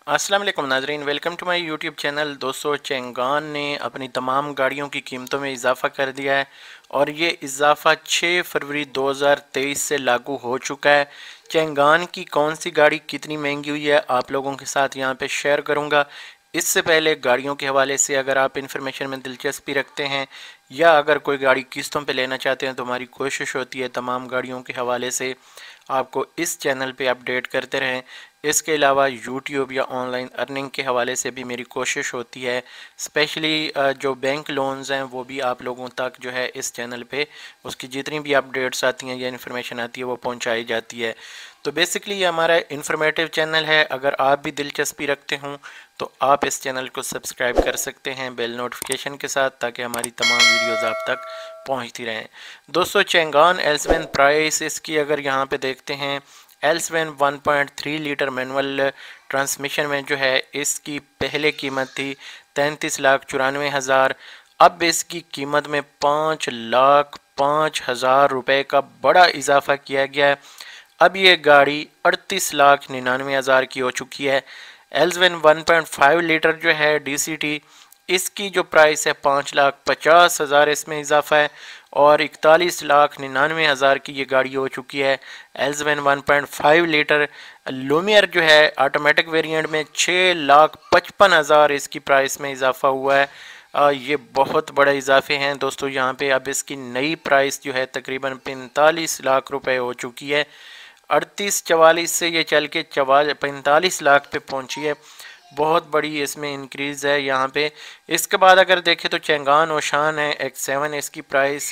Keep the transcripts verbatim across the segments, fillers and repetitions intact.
अस्सलाम वालेकुम नाजरीन, welcome to my YouTube channel. दोस्तों, चेंगान ने अपनी तमाम गाड़ियों की कीमतों में इजाफा कर दिया है और ये इजाफा छः फरवरी दो हज़ार तेईस से लागू हो चुका है। चेंगान की कौन सी गाड़ी कितनी महंगी हुई है आप लोगों के साथ यहाँ पे शेयर करूँगा। इससे पहले गाड़ियों के हवाले से अगर आप इन्फॉर्मेशन में दिलचस्पी रखते हैं या अगर कोई गाड़ी किस्तों पे लेना चाहते हैं तो हमारी कोशिश होती है तमाम गाड़ियों के हवाले से आपको इस चैनल पे अपडेट करते रहें। इसके अलावा यूट्यूब या ऑनलाइन अर्निंग के हवाले से भी मेरी कोशिश होती है, स्पेशली जो बैंक लोन्स हैं वो भी आप लोगों तक जो है इस चैनल पे उसकी जितनी भी अपडेट्स आती हैं या इन्फॉर्मेशन आती है वो पहुंचाई जाती है। तो बेसिकली ये हमारा इन्फॉर्मेटिव चैनल है। अगर आप भी दिलचस्पी रखते हों तो आप इस चैनल को सब्सक्राइब कर सकते हैं बेल नोटिफिकेशन के साथ, ताकि हमारी तमाम वीडियोज़ आप तक पहुँचती रहें। दोस्तों, चेंगान एल सेवन प्राइस इसकी अगर यहाँ पे देखते हैं, L seven one point three litre manual transmission में जो है इसकी पहले कीमत थी तैंतीस लाख चौरानवे हज़ार। अब इसकी कीमत में पाँच लाख पाँच हज़ार रुपये का बड़ा इजाफा किया गया है। अब ये गाड़ी अड़तीस लाख निन्यानवे हज़ार की हो चुकी है। L seven one point five litre जो है डी सी टी, इसकी जो प्राइस है पाँच लाख पचास हज़ार इसमें इजाफा है और इकतालीस लाख निन्यानवे हज़ार की ये गाड़ी हो चुकी है। L seven one point five litre Lumiere जो है ऑटोमेटिक वेरिएंट में छः लाख पचपन हज़ार इसकी प्राइस में इजाफा हुआ है। आ, ये बहुत बड़े इजाफे हैं दोस्तों। यहाँ पे अब इसकी नई प्राइस जो है तकरीबन पैंतालीस लाख रुपए हो चुकी है। अड़तीस चवालीस से ये चल के चवाल पैंतालीस लाख पे पहुँची है। बहुत बड़ी इसमें इंक्रीज़ है यहाँ पे। इसके बाद अगर देखें तो चेंगान ओशान है एक्स सेवन, इसकी प्राइस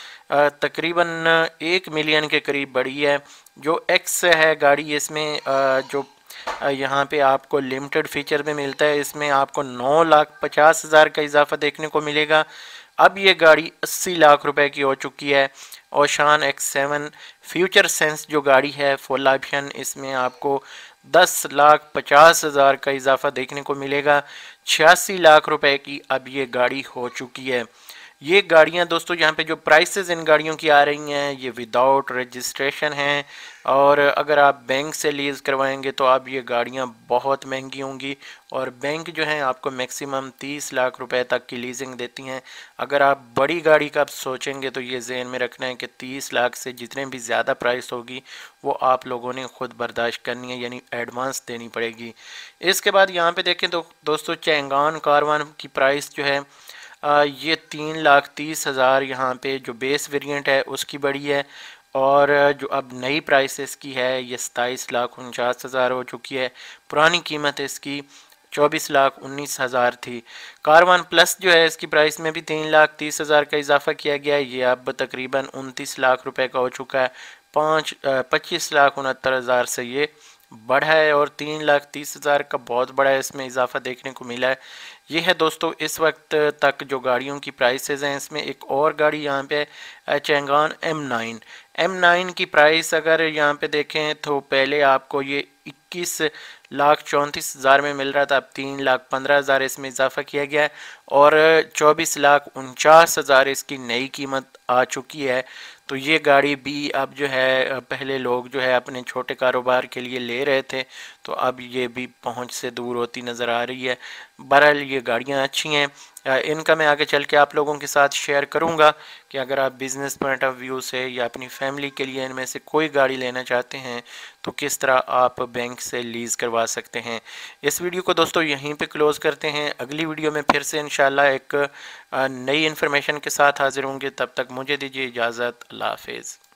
तकरीबन एक मिलियन के करीब बढ़ी है। जो एक्स है गाड़ी, इसमें जो यहाँ पे आपको लिमिटेड फीचर में मिलता है, इसमें आपको नौ लाख पचास हज़ार का इजाफा देखने को मिलेगा। अब ये गाड़ी अस्सी लाख रुपए की हो चुकी है। Oshan X seven future sense जो गाड़ी है फुल ऑप्शन, इसमें आपको दस लाख पचास हज़ार का इजाफा देखने को मिलेगा। छियासी लाख रुपए की अब ये गाड़ी हो चुकी है। ये गाड़ियां दोस्तों, यहाँ पे जो प्राइसेस इन गाड़ियों की आ रही हैं ये विदाउट रजिस्ट्रेशन हैं और अगर आप बैंक से लीज़ करवाएंगे तो अब ये गाड़ियां बहुत महंगी होंगी और बैंक जो है आपको मैक्सिमम तीस लाख रुपए तक की लीजिंग देती हैं। अगर आप बड़ी गाड़ी का सोचेंगे तो ये जहन में रखना है कि तीस लाख से जितने भी ज़्यादा प्राइस होगी वो आप लोगों ने खुद बर्दाश्त करनी है, यानी एडवांस देनी पड़ेगी। इसके बाद यहाँ पे देखें तो दोस्तों, चेंगान कारवान की प्राइस जो है आ, ये तीन लाख तीस हज़ार यहाँ पे जो बेस वेरिएंट है उसकी बड़ी है और जो अब नई प्राइस इसकी है ये सताईस लाख उनचास हज़ार हो चुकी है। पुरानी कीमत इसकी चौबीस लाख उन्नीस हज़ार थी। कारवान प्लस जो है इसकी प्राइस में भी तीन लाख तीस हज़ार का इजाफा किया गया है। ये अब तकरीबन उनतीस लाख रुपए का हो चुका है। पाँच पच्चीस लाख उनहत्तर हज़ार से ये बढ़ा है और तीन लाख तीस हज़ार का बहुत बड़ा इसमें इजाफा देखने को मिला है। ये है दोस्तों इस वक्त तक जो गाड़ियों की प्राइसेस हैं। इसमें एक और गाड़ी यहाँ पे Changan M nine M nine की प्राइस अगर यहाँ पे देखें तो पहले आपको ये इक्कीस लाख चौंतीस हज़ार में मिल रहा था, अब तीन लाख पंद्रह हज़ार इसमें इजाफा किया गया है और चौबीस लाख उनचास हज़ार इसकी नई कीमत आ चुकी है। तो ये गाड़ी भी अब जो है, पहले लोग जो है अपने छोटे कारोबार के लिए ले रहे थे तो अब ये भी पहुंच से दूर होती नज़र आ रही है। बहरहाल ये गाड़ियां अच्छी हैं। इनका मैं आगे चल के आप लोगों के साथ शेयर करूंगा कि अगर आप बिज़नेस पॉइंट ऑफ व्यू से या अपनी फैमिली के लिए इनमें से कोई गाड़ी लेना चाहते हैं तो किस तरह आप बैंक से लीज़ करवा सकते हैं। इस वीडियो को दोस्तों यहीं पे क्लोज़ करते हैं। अगली वीडियो में फिर से इंशाल्लाह एक नई इन्फॉर्मेशन के साथ हाजिर होंगे। तब तक मुझे दीजिए इजाज़त। अल्लाह हाफिज़।